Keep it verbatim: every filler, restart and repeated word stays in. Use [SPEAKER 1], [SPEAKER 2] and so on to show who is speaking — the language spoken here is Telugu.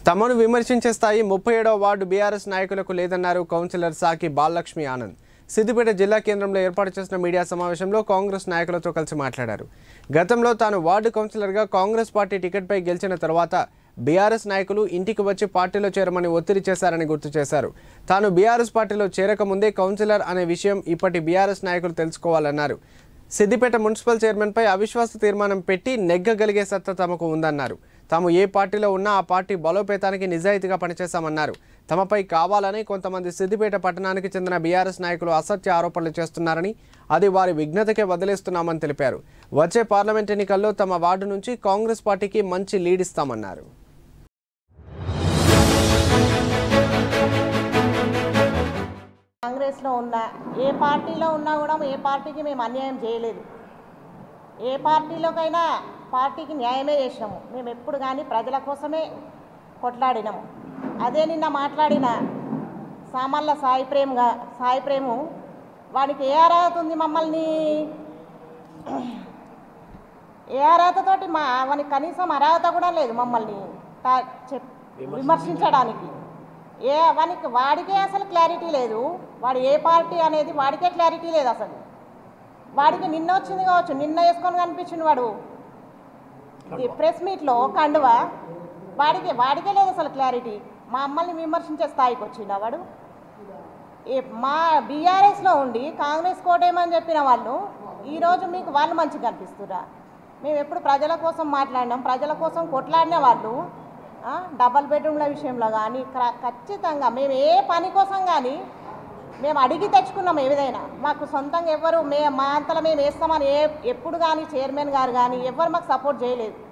[SPEAKER 1] తమను విమర్శించే స్థాయి ముప్పై ఏడవ వార్డు బీఆర్ఎస్ నాయకులకు లేదన్నారు కౌన్సిలర్ సాకి బాలలక్ష్మి ఆనంద్. సిద్దిపేట జిల్లా కేంద్రంలో ఏర్పాటు చేసిన మీడియా సమావేశంలో కాంగ్రెస్ నాయకులతో కలిసి మాట్లాడారు. గతంలో తాను వార్డు కౌన్సిలర్గా కాంగ్రెస్ పార్టీ టికెట్పై గెలిచిన తర్వాత బీఆర్ఎస్ నాయకులు ఇంటికి వచ్చి పార్టీలో చేరమని ఒత్తిడి చేశారని గుర్తు చేశారు. తాను బీఆర్ఎస్ పార్టీలో చేరకముందే కౌన్సిలర్ అనే విషయం ఇప్పటి బీఆర్ఎస్ నాయకులు తెలుసుకోవాలన్నారు. సిద్దిపేట మున్సిపల్ చైర్మన్పై అవిశ్వాస తీర్మానం పెట్టి నెగ్గగలిగే సత్తా తమకు ఉందన్నారు. తాము ఏ పార్టీలో ఉన్నా ఆ పార్టీ బలోపేతానికి నిజాయితీగా పనిచేశామన్నారు. తమపై కావాలని కొంతమంది సిద్దిపేట పట్టణానికి చెందిన బీఆర్ఎస్ నాయకులు అసత్య ఆరోపణలు చేస్తున్నారని, అది వారి విఘ్నతకే వదిలేస్తున్నామని తెలిపారు. వచ్చే పార్లమెంట్ ఎన్నికల్లో తమ వార్డు నుంచి కాంగ్రెస్ పార్టీకి మంచి లీడ్ ఇస్తామన్నారు.
[SPEAKER 2] కాంగ్రెస్లో ఉన్నా ఏ పార్టీలో ఉన్నా కూడా ఏ పార్టీకి మేము అన్యాయం చేయలేదు. ఏ పార్టీలోకైనా పార్టీకి న్యాయమే చేసినాము. మేము ఎప్పుడు కానీ ప్రజల కోసమే కొట్లాడినాము. అదే నిన్న మాట్లాడిన సామల్ల సాయి ప్రేమ్గా సాయి ప్రేము వానికి ఏ అర్హత ఉంది మమ్మల్ని ఏ అర్హతతోటి మా వానికి కనీసం అర్హత కూడా లేదు మమ్మల్ని విమర్శించడానికి. ఏ వానికి వాడికే అసలు క్లారిటీ లేదు. వాడు ఏ పార్టీ అనేది వాడికే క్లారిటీ లేదు. అసలు వాడికి నిన్న వచ్చింది కావచ్చు, నిన్న వేసుకొని కనిపించింది వాడు ప్రెస్ మీట్లో కండువా. వాడికి వాడికే లేదు అసలు క్లారిటీ. మా అమ్మల్ని విమర్శించే స్థాయికి వచ్చిండు వాడు. మా బీఆర్ఎస్లో ఉండి కాంగ్రెస్ కోటేమని చెప్పిన వాళ్ళు ఈరోజు మీకు వాళ్ళు మంచిగా కనిపిస్తురా? మేము ఎప్పుడు ప్రజల కోసం మాట్లాడినాం, ప్రజల కోసం కొట్లాడిన వాళ్ళు డబల్ బెడ్రూమ్ల విషయంలో కానీ ఖచ్చితంగా మేము ఏ పని కోసం కానీ మేము అడిగి తెచ్చుకున్నాం. ఏదైనా మాకు సొంతంగా ఎవరు మే మా అంతలో మేము వేస్తామని ఏ ఎప్పుడు కానీ చైర్మన్ గారు కానీ ఎవరు మాకు సపోర్ట్ చేయలేదు.